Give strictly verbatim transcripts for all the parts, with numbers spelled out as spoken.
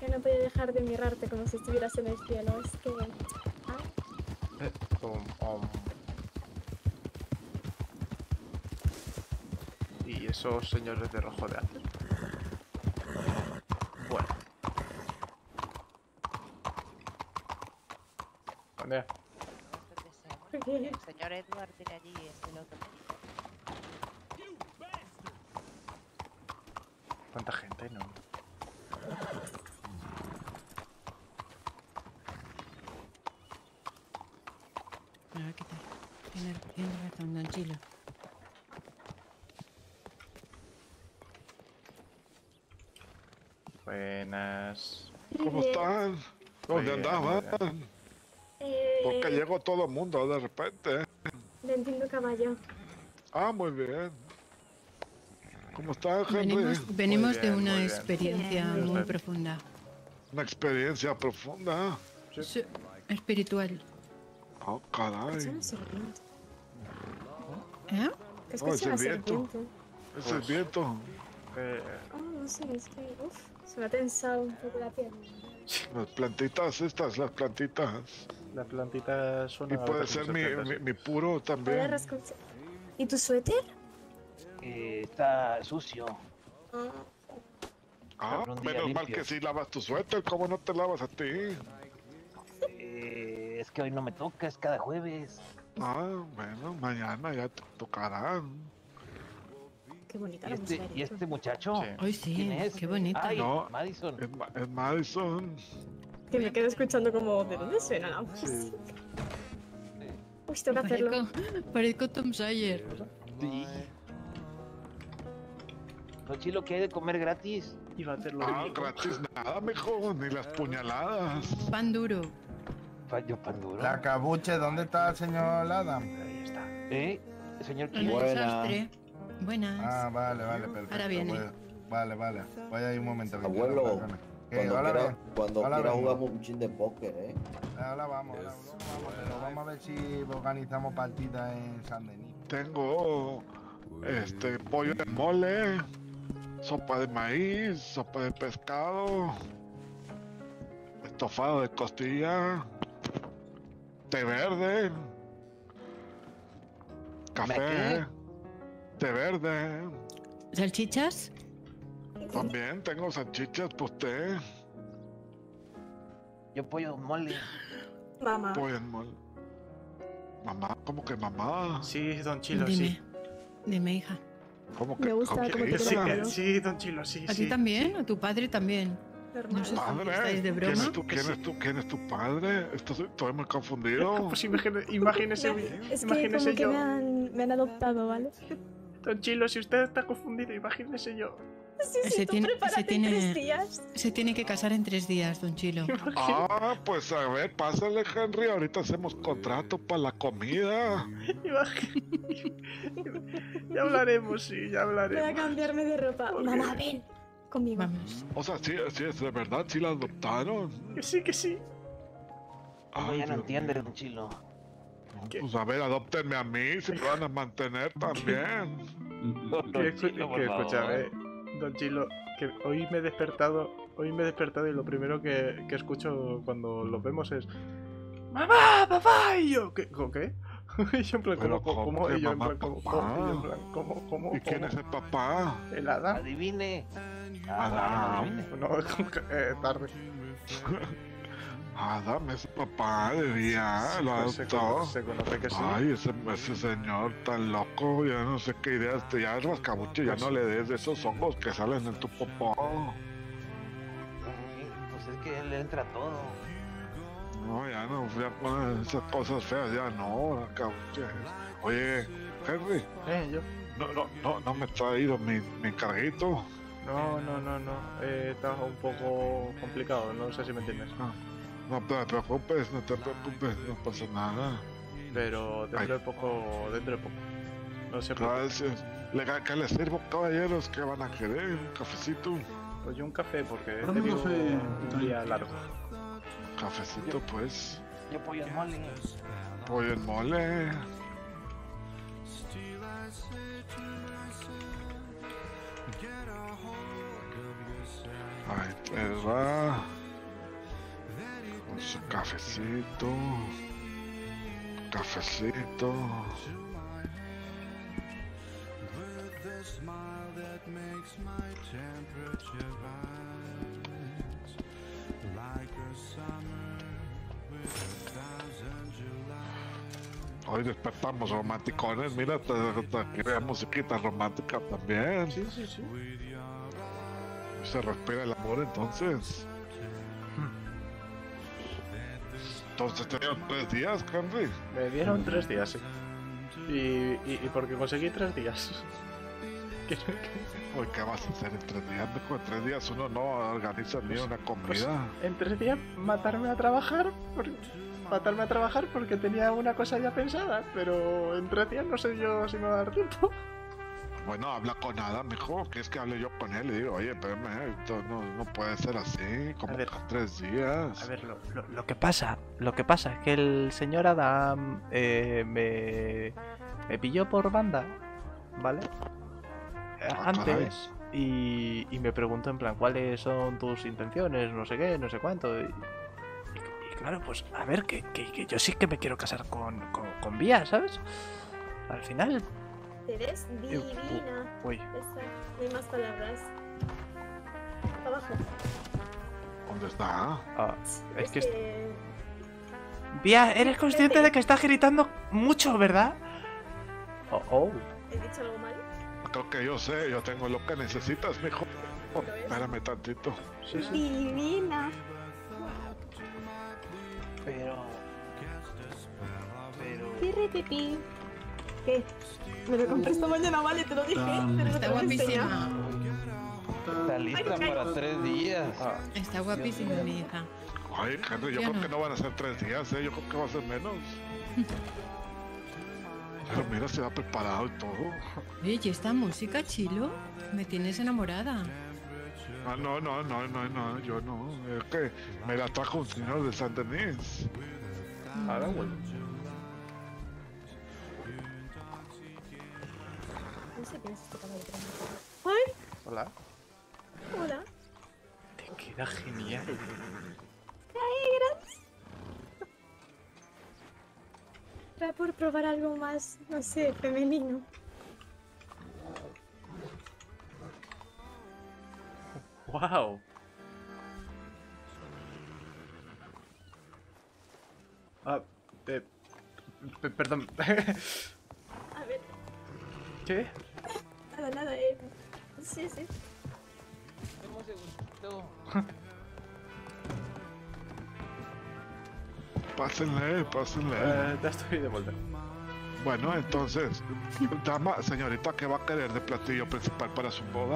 Que no podía dejar de mirarte como si estuvieras en el cielo. Es que... Ah. Eh, um, um. ¿Y esos señores de rojo de antes? Bueno. ¿Dónde? El señor Edward tiene allí el otro. ¿Cuánta gente? No. A ver qué tal. Tiene, tiene razón, don Chilo. Buenas. ¿Cómo están? ¿Dónde Bien, andaban? Eh, Porque llegó todo el mundo de repente. Vendiendo caballo. Ah, muy bien. ¿Cómo está, Henry? Venimos, venimos bien, de muy una bien. experiencia Bien, muy bien. profunda. Una experiencia profunda. Sí. Sí, espiritual. Oh, Es caray. una serpiente. ¿Eh? Es Oh, que es es una el viento. serpiente. Es el Pues- viento. Eh, Oh, no sé, es que... Uf, se me ha tensado un poco la piel. Las plantitas estas, las plantitas. las plantitas son... Y puede ser mi, mi, mi puro Hola, también. rascón. ¿Y tu suéter? Eh, está sucio. Ah, Ah, Pero un día menos mal limpio. que sí lavas tu suéter. ¿Cómo no te lavas a ti? Eh, es que hoy no me toca, es cada jueves. Ah, bueno, mañana ya te tocarán. qué bonita ¿Y la este, música. y este muchacho? Sí. Hoy sí, ¿Quién es? qué bonito. Ay, No. Madison. Es, Ma- es Madison. Que me quedo escuchando como... ¿De dónde suena la música? Sí. Uy, tengo que hacerlo. Parezco, parezco Tom Sawyer. Sí. No, chilo, que hay de comer gratis. Iba a hacerlo. Ah, gratis nada, mejor. Ni las puñaladas. Pan duro. Fallo pan duro. La cabuche, ¿dónde está el señor Adam? Ahí está. ¿Eh? Señor En King. el Buena. desastre. Buenas. Ah, vale, vale, perfecto. Ahora viene. Voy- vale, vale. Voy a ir un momento. que Abuelo, quiero hablar con él. ¿Qué? Cuando Hola, quiera, ven. cuando Hola, quiera vengo. jugamos un chin de póker, ¿eh? Ahora vamos, ahora luego vamos, pero vamos a ver si organizamos partidas en San Denis. Tengo este pollo de mole, sopa de maíz, sopa de pescado, estofado de costilla, té verde, café, té verde. ¿Salchichas? También tengo salchichas para usted, Yo pollo mole. Mamá. pollo en mole. Mamá, ¿cómo que mamá? Sí, don Chilo, Dime. sí. Dime, hija. ¿Cómo que Me gusta cómo cómo que te Sí, dice? Claro. que- sí, don Chilo, sí, ¿A sí. ti también? ¿A tu padre también? Normal. No sé. Padre, ¿Estáis de ¿quién broma? es tu, quién es tu, quién es tu padre? Estoy, estoy muy confundido. Pues imagine- imagínese, Es que imagínese como que yo. me han, me han adoptado, ¿vale? Don Chilo, si usted está confundido, imagínese yo. Sí, sí, Se tú tiene- prepárate se tiene- tres días. Se tiene que casar en tres días, don Chilo. Ah, pues a ver, pásale, Henry. Ahorita hacemos contrato para la comida. Imagínese. Ya hablaremos, sí, ya Voy a hablaremos. cambiarme de ropa. ¿Por qué? Mamá, ven conmigo. Vamos. O sea, sí, sí, es de verdad, sí la adoptaron. Que sí, que sí. No, Ay, ya no Dios entiende, mío. don Chilo. No, ¿Qué? pues a ver, adóptenme a mí, si me van a mantener también. Don Que, escu- Chilo, por que favor. escúchame, don Chilo, que hoy me he despertado, hoy me he despertado y lo primero que, que escucho cuando los vemos es ¡Mamá, papá! Y yo, ¿qué? ¿Cómo qué? Y yo en plan, Pero ¿cómo, ¿cómo cómo? que Y yo en mamá, plan, ¿cómo? papá? ¿Cómo? Y yo en plan, ¿cómo? ¿Cómo? ¿Y quién ¿Cómo? es el papá? ¿El hada? Adivine. Adam. Ah, adivine. No, como que, eh, tarde. Adam es el papá de día, lo Pues se, adoptó. conoce, se conoce que sí. Ay, ese, ese señor tan loco, ya no sé qué ideas, te ya rascabuche, ya no le des de esos hongos que salen en tu popó. Ay, Pues es que él le entra todo. No, ya no, ya con esas cosas feas, ya no, rascabuche. Oye, Henry, Eh, yo. no, no, no, no me he traído mi, mi encarguito. No, no, no, no. Eh, está un poco complicado, no sé si me entiendes. No te preocupes, no te preocupes, no pasa nada. Pero dentro de poco, dentro de poco. No sé por qué. Gracias. Le, ¿Qué les sirvo, caballeros? ¿Qué van a querer? ¿Un cafecito? Pues yo un café porque he Dame un tenido café. un día largo. Cafecito, pues. Yo pollo mole. Pollo en mole. Ahí te va. Su cafecito. Cafecito. Hoy despertamos romanticones, mira, te, te, te crea musiquita romántica también. Sí, sí, sí. Se respira el amor entonces. Entonces te dieron tres días, Henry. Me dieron tres días, sí. Y, y, y porque conseguí tres días. ¿Qué, qué? Uy, ¿qué vas a hacer en tres días? Mijo, en tres días uno no organiza ni una Pues, comida. en tres días matarme a trabajar. Por, matarme a trabajar porque tenía una cosa ya pensada. Pero en tres días no sé yo si me va a dar tiempo. Bueno, habla con Ada, mijo. ¿Quieres que hable yo con él? Y digo, oye, espérame, esto no, no puede ser así. Como A ver. que tres días. A ver, lo, lo, lo que pasa, lo que pasa es que el señor Adam eh, me, me pilló por banda, ¿vale? Eh, Ah, Antes y, y me preguntó en plan cuáles son tus intenciones, no sé qué, no sé cuánto. Y, y- y claro, pues a ver, que, que, que yo sí que me quiero casar con, con, con Vía, ¿sabes? Al final, Eres yo- divina. uy, Esa, no hay más palabras. Abajo. ¿Dónde está? ah, es que... que... Vía, eres consciente de que estás gritando mucho, ¿verdad? Oh, oh. ¿He dicho algo mal? Creo que yo sé, yo tengo lo que necesitas, mijo. Oh, espérame tantito. Sí, sí. Divina. Pero... Pero... Pirri pipí. ¿Qué? Me lo compré esta mañana, vale, te lo dije. pero no Está te lo he enseñado. guapísima. Está lista Ay, para tres días. Ah, Está guapísima, mi hija. Ay, Henry, yo Ya creo no. que no van a ser tres días, ¿eh? Yo creo que va a ser menos. Pero mira, se va preparado y todo. Oye, ¿y esta música, Chilo? Me tienes enamorada. Ah, no, no, no, no, no, yo no. Es que me la trajo un señor de San Denis. ahora vuelvo. No sé quién es este caballo. ¡Ay! Hola. Hola. Te queda genial. Era por probar algo más, no sé, femenino. Wow. Ah, eh, pe- perdón. A ver, ¿Qué? nada, nada, eh. Sí, sí. Un segundito. Pásenle, pásenle. Eh, ya estoy de vuelta. Bueno, entonces, dama, señorita, ¿qué va a querer de platillo principal para su boda?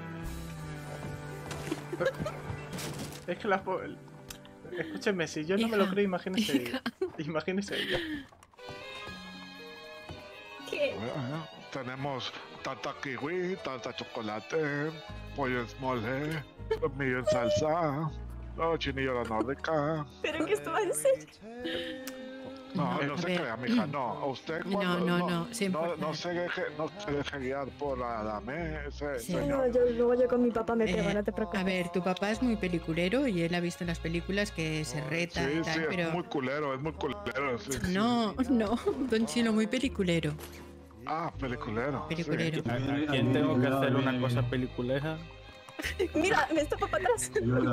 Es que la... po- Escúcheme, si yo no me lo Hija, creo, imagínese hija. ella. Imagínese ella. ¿Qué? Bueno, tenemos tarta kiwi, tarta chocolate, pollo en mole, millo en salsa, oh, chinillo a la nórdica. ¿Pero que esto va en serio? No, No, no a se ver. crea, mija, no. A usted No, cuando- no, no, sin no, forzar. no se deje, no se deje guiar por la dame, ese Sí. No, señor. yo, luego yo con mi papá me pego, Eh, no te preocupes. A ver, tu papá es muy peliculero y él ha visto en las películas que se reta Sí, y sí, tal, es pero... muy culero, es muy culero. Sí, sí. No, no, Don Chilo, muy peliculero. Ah, peliculero. sí. Peliculero. ¿A, a quién tengo que hacer una cosa peliculeja? Mira, me está para atrás.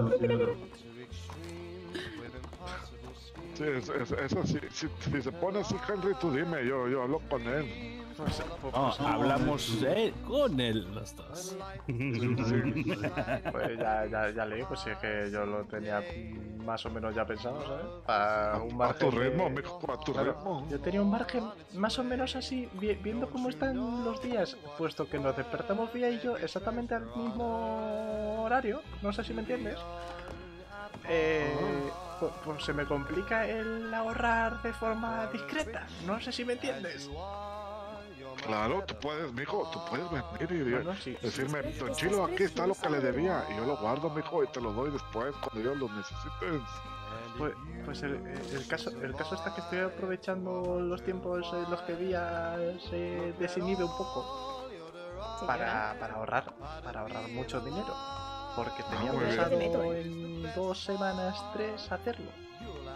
Sí, es, es, eso sí, si, si se pone así, Henry, tú dime, yo, yo hablo con él. Pues, pues, Oh, hablamos eh, con él los dos. pues ya, ya, ya leí, pues si es que yo lo tenía más o menos ya pensado, ¿sabes? Para un A margen tu ritmo, de- mijo, a tu Claro, ritmo. yo tenía un margen más o menos así, vi- viendo cómo están los días, puesto que nos despertamos Vía y yo exactamente al mismo horario, no sé si me entiendes. Eh, pues, pues se me complica el ahorrar de forma discreta, no sé si me entiendes. Claro, tú puedes, mijo, tú puedes venir y Bueno, sí. decirme, Estás Don pre- Chilo, estás aquí está lo que le preciosa, debía. ¿verdad? Y yo lo guardo, mijo, y te lo doy después cuando yo lo necesites. Pues, pues el, el caso el caso está que estoy aprovechando los tiempos en los que Vía se desinhibe un poco para, para ahorrar, para ahorrar mucho dinero. Porque tenía muy bien. pensado en dos semanas, tres hacerlo.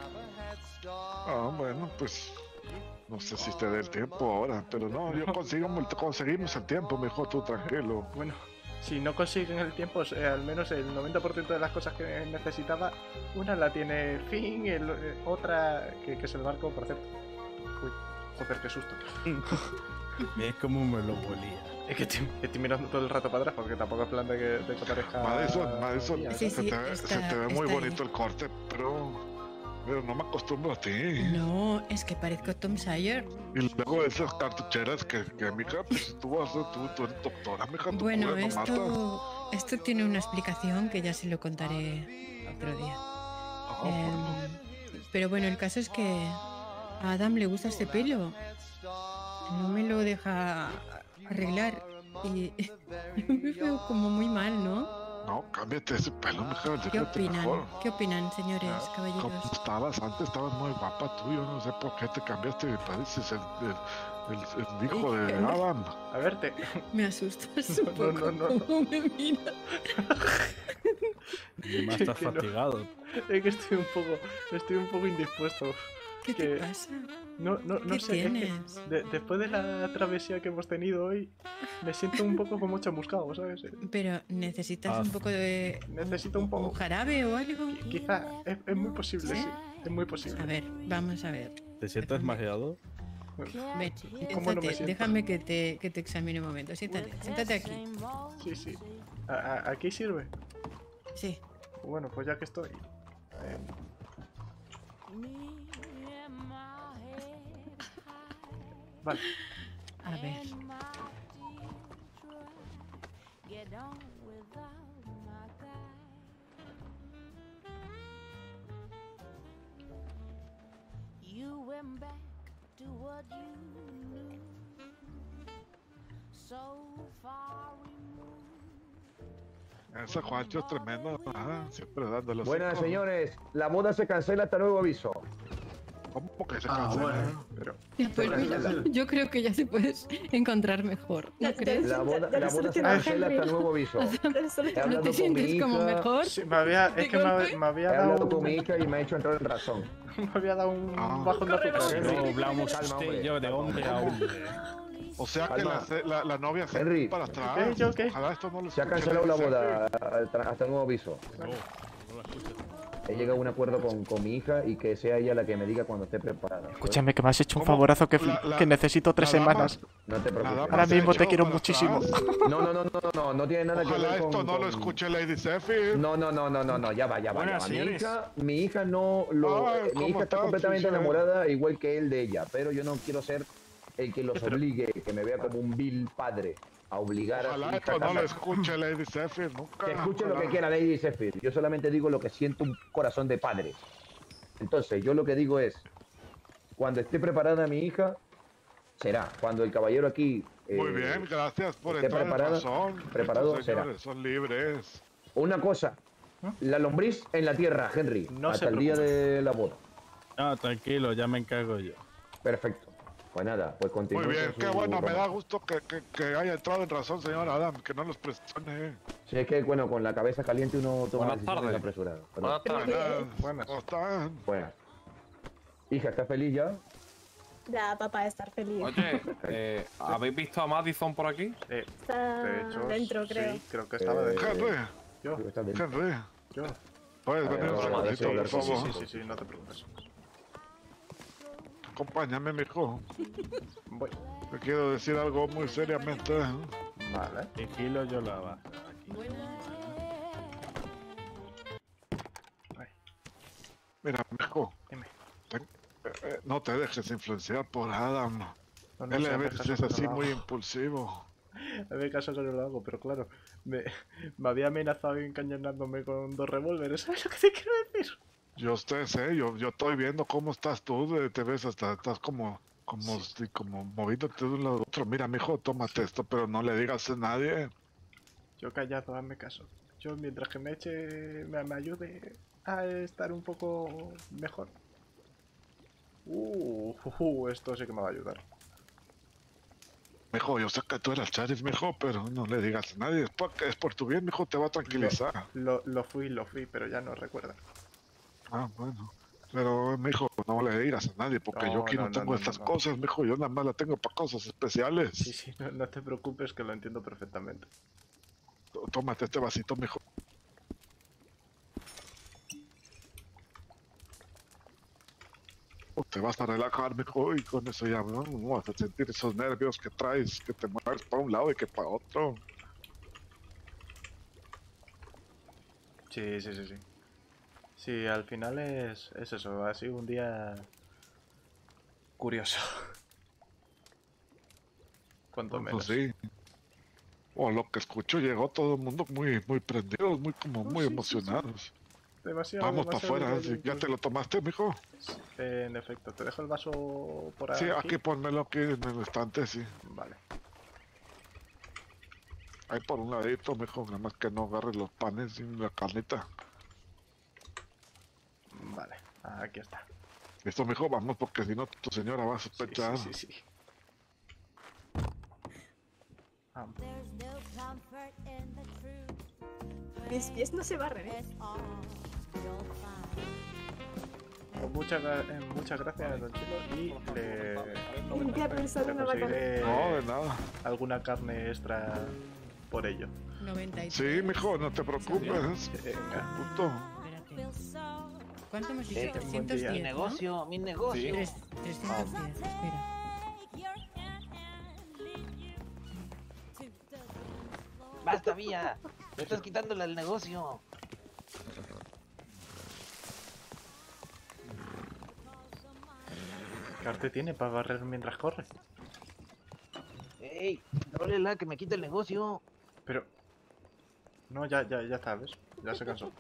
Ah, bueno, pues no sé si te dé el tiempo ahora, pero no, yo consigo, conseguimos el tiempo, mijo, tú tranquilo. Bueno, si no consiguen el tiempo, eh, al menos el noventa por ciento de las cosas que necesitaba, una la tiene Finn, el, eh, otra que, que es el barco, por cierto. Uy, joder, qué susto. Es como me lo volía. Es que estoy, estoy mirando todo el rato para atrás porque tampoco es plan de que, de que parezca... Madison, Madison, tía, Sí, se, sí, te, está- se te ve muy está bonito ahí. el corte, pero, pero no me acostumbro a ti. No, es que parezco Tom Sawyer. Y luego esas cartucheras que, que mija, pues tú, vas, tú, tú eres doctora, mija, tu Bueno, cura no mata. esto, esto tiene una explicación que ya se lo contaré otro día. Ah, bueno. Em, pero bueno, el caso es que a Adam le gusta este pelo. No me lo deja arreglar. Y yo me veo como muy mal, ¿no? No, cámbiate ese pelo, mija, ¿Qué déjate opinan? mejor. ¿Qué opinan, señores, Como caballeros? estabas antes, estabas muy guapa tú, yo no sé por qué te cambiaste, pareces el, el, el, el hijo de Adam. A verte. Me asustas No, un no, poco no, no. cómo me miras. Y más estás Que no. fatigado. Es que estoy un poco, estoy un poco indispuesto. ¿Qué Que- te pasa? No, no, no ¿Qué sé, es que tienes? de- después de la travesía que hemos tenido hoy, me siento un poco como chamuscado, ¿sabes? Eh, Pero necesitas Ah. un poco de... Necesito un un poco. jarabe o algo. Qui- Quizá es, es muy posible, ¿Sí? sí. Es muy A posible. ver, vamos a ver. ¿Te sientes mareado? Ven, ¿Cómo no me siéntate, siento? déjame que te, que te examine un momento. Siéntate, siéntate aquí. Sí, sí. ¿A, a- aquí sirve? Sí. Bueno, pues ya que estoy. eh, Vale. A ver. Ese Juancho es tremendo, ajá, siempre dándole. Buenas, cinco. señores. La boda se cancela hasta nuevo aviso. ¿Cómo que se Ah, cancela? bueno. Pero, Pues yo creo que ya se puedes encontrar mejor. ¿No Ya- crees? La boda, Ya- ya la lo boda se solucionó cancela Henry. hasta nuevo aviso. Solo- He ¿No hablado te con mi sientes como hija, mejor? sí, me había, es que me, había- me había He dado hablado con mi un, hija y me ha hecho entrar en razón. me había dado un Ah. bajón de azúcar. Corre, ¿eh? No hablamos Calma, usted hombre. y yo de hombre a hombre. O sea que Calma. la, la, la novia se Henry. para atrás. ¿Qué? ¿Yo qué? Ojalá esto no lo Se ha escuche cancelado la Lady boda Sophie. hasta, hasta nuevo aviso. No, no lo escuchas. He llegado a un acuerdo con, con mi hija y que sea ella la que me diga cuando esté preparada. Escúchame, que me has hecho un ¿Cómo? favorazo que, La- la- que necesito tres la dama- semanas. No te La preocupes. dama Ahora se ha mismo te echado quiero para muchísimo. atrás. No, no, no, no, no, no, no tiene nada que Ojalá ver con... esto no lo con- escuche Lady Sephir. No, no, no, no, no, no, ya va, ya va. ya Buenas, va. Mi señores. hija, mi hija no lo. Ay, mi ¿cómo hija está estás, completamente Chucha? enamorada, igual que él de ella, pero yo no quiero ser el que los Pero- obligue, que me vea como un vil padre, a obligar a su Ojalá hija esto a no lo casarse. escuche Lady Sephir nunca. Que escuche lo que Ojalá. quiera Lady Sephir. Yo solamente digo lo que siento un corazón de padre. Entonces, yo lo que digo es, cuando esté preparada mi hija, será. Cuando el caballero aquí... Muy eh, bien, gracias por esté entrar en preparada- razón. preparado Estos será. señores son libres. Una cosa, la lombriz en la tierra, Henry, No se hasta el día preocupe. de la boda. No, tranquilo, ya me encargo yo. Perfecto. Pues nada, pues Muy continúe. bien, con qué su bueno, me da romance. gusto que, que, que haya entrado en razón, señor Adam, que no los presione. Sí, es que, bueno, con la cabeza caliente uno toma Buenas decisiones tardes. apresuradas. Pero- Buenas tardes. Buenas, Buenas. ¿cómo están? Buenas. Hija, ¿estás feliz ya? Ya, papá, estar feliz. Oye, eh, ¿habéis visto a Madison por aquí? Eh, Está de hecho, dentro, creo. sí, creo que estaba Eh, dentro. Henry, Yo, Creo que estás dentro. Henry, yo. puedes A ver, venir un vamos a ver si segundito, hablar por Sí, sí, favor. sí, sí, sí, no te preocupes. Acompáñame, mijo. Voy. Te quiero decir algo muy seriamente. ¿eh? Vale. Vigilo yo la baja aquí. Mira, mijo, Dime. ten- eh, eh, no te dejes influenciar por Adam. No, no Él sé, a hazme veces caso es que así no lo muy hago. impulsivo. Hazme caso que no lo hago, pero claro, me, me había amenazado encañonándome con dos revólveres. ¿Sabes lo que te quiero decir? Yo usted sé, yo, yo estoy viendo cómo estás tú, de- te ves hasta, estás como, como, sí, como moviéndote de un lado a otro. Mira, mijo, tómate esto, pero no le digas a nadie. Yo callado, hazme caso. Yo mientras que me eche, me, me ayude a estar un poco mejor. Uh, uh, uh, esto sí que me va a ayudar. Mijo, yo sé que tú eres sheriff, mijo, pero no le digas a nadie. Es, porque es por tu bien, mijo, te va a tranquilizar. Lo, lo fui, lo fui, pero ya no recuerda. Ah, bueno. Pero, mijo, no le digas a nadie, porque No, yo aquí no, no, no, tengo no, estas no, no. cosas, mijo. Yo nada más la tengo para cosas especiales. Sí, sí, no, no te preocupes que lo entiendo perfectamente. Tó- Tómate este vasito, mijo. Te vas a relajar, mijo, y con eso ya no, no vas a sentir esos nervios que traes, que te mueves para un lado y que para otro. Sí, sí, sí, sí. Sí, al final es, es eso, ha sido un día curioso. Cuanto Pues menos. sí. O lo que escucho, llegó todo el mundo muy, muy prendidos, muy como Oh, muy sí, sí, emocionados. Demasiado, Vamos para demasiado afuera, diría yo ¿sí? ¿Ya te incluso. lo tomaste, mijo? Sí, eh, en efecto, te dejo el vaso por Sí, aquí. aquí ponmelo aquí en el estante, sí. Vale. Ahí por un ladito, mijo, nada más que no agarres los panes y la carnita. Vale, aquí está. Listo, mijo, vamos, porque si no tu señora va a Sí, sospechar. sí, sí, sí. Ah, Mis pies no se barren, ¿eh? pues muchas, gra- eh, muchas gracias, don Chilo, y le, Limpia pensar le una vaca. conseguiré No, de nada. alguna carne extra por ello. noventa y tres. Sí, mijo, no te preocupes. Venga. Justo. Espérate. ¿Cuánto hemos dicho? Eh, trescientos día. Mi diez, ¿no? negocio, mi negocio. Tres- trescientos diez, espera. Basta, Vía. Me estás quitándole el negocio. ¿Qué arte tiene para barrer mientras corre? Ey, la que me quita el negocio. Pero... No, ya, ya, ya está, ¿ves? Ya se cansó.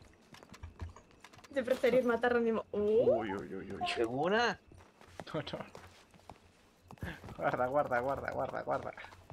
De preferir matarlo mismo. Uh, Uy, uy, uy, uy. ¿Segura? No, no. Guarda, guarda, guarda, guarda, guarda.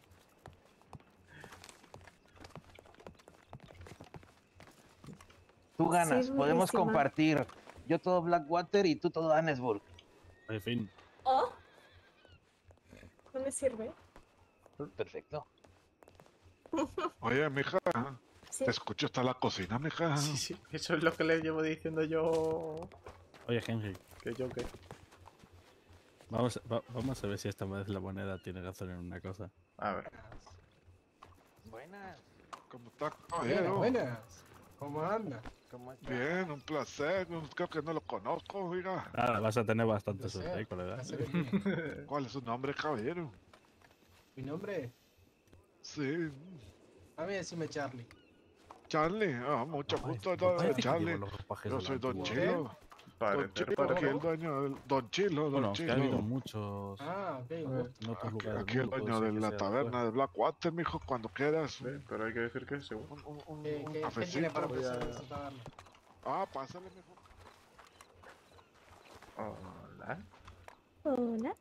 Tú ganas, Sí, podemos buenísima. compartir. Yo todo Blackwater y tú todo Annesburg. En fin. oh. No me sirve. Perfecto. Oye, mija, Sí. te escucho hasta la cocina, mija. Sí, sí, eso es lo que le llevo diciendo yo. Oye, Henry, Que yo qué. vamos, va- vamos a ver si esta vez la moneda tiene razón en una cosa. A ver. Buenas. ¿Cómo está, Buenas, caballero? buenas. ¿Cómo anda? ¿Cómo estás? Bien, un placer. Creo que no lo conozco, oiga. Ahora vas a tener bastante Placer, suerte, ¿eh, colega? placer es mío. ¿Cuál es su nombre, caballero? Mi nombre, Sí, a mí decime Charlie. Charlie. Ah, mucho Ay, gusto, me don parece que Charlie. llevo los ropajes Yo de la soy Don antigua. Chilo. Don Parecer, Chilo, aquí parecer. el dueño del... Don Chilo, Don Bueno, que ha habido Chilo. muchos Ah, ok, Eh, un gusto. en otros Aquí, lugares aquí del el mundo, dueño puede de ser que la sea taberna de Blackwater, mijo, cuando quieras. Sí, pero hay que decir que seguro. Un, un, un, ¿Qué, un qué, qué cafecito. tiene para voy ofrecer a- en su taberna? Ah, pásale, mijo. Hola. Hola.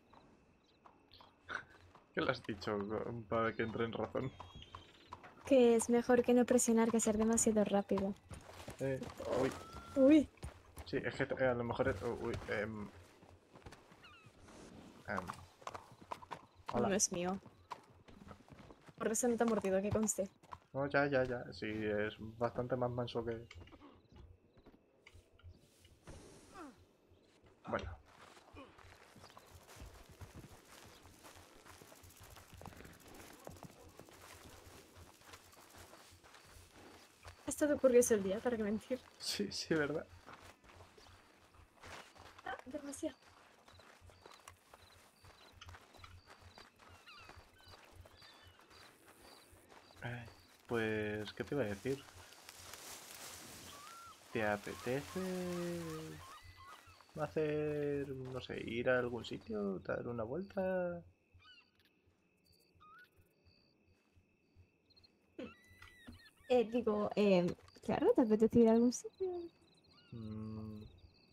¿Qué le has dicho co- para que entre en razón? Que es mejor que no presionar que ser demasiado rápido. Eh, uy, Uy. sí, es que eh, a lo mejor es... Uy, em, em, Hola. No es mío. Por eso no te ha mordido, que conste. No, ya, ya, ya. Sí, es bastante más manso que... Bueno. Ha estado curioso el día, para qué mentir. Sí, sí, ¿verdad? Ah, demasiado. Ay, pues, ¿qué te iba a decir? ¿Te apetece hacer, no sé, ir a algún sitio, dar una vuelta? Eh, digo, eh, claro, ¿te apetece ir a algún sitio? Mm,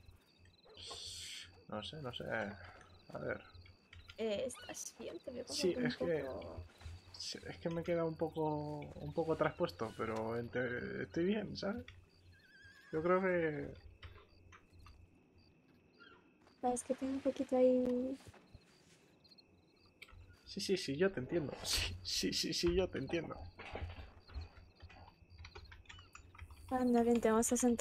no sé, no sé. A ver. Eh, ¿estás bien? Te veo como Sí, un es que- poco- Sí, es que me queda un poco un poco traspuesto, pero ente- estoy bien, ¿sabes? Yo creo que... Ah, es que tengo un poquito ahí... Sí, sí, sí, yo te entiendo. Sí, sí, sí, sí, yo te entiendo. Anda, bien, te vamos a sentar.